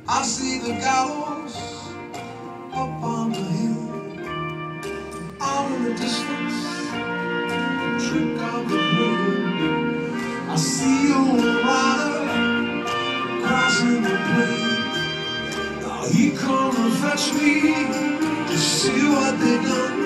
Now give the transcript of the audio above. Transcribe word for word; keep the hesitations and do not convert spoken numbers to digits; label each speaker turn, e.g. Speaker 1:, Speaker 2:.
Speaker 1: I see the gallows up on the hill, out in the distance, trick of the blue. I see your rider crossing the plain. Now he come to fetch me to see what they done.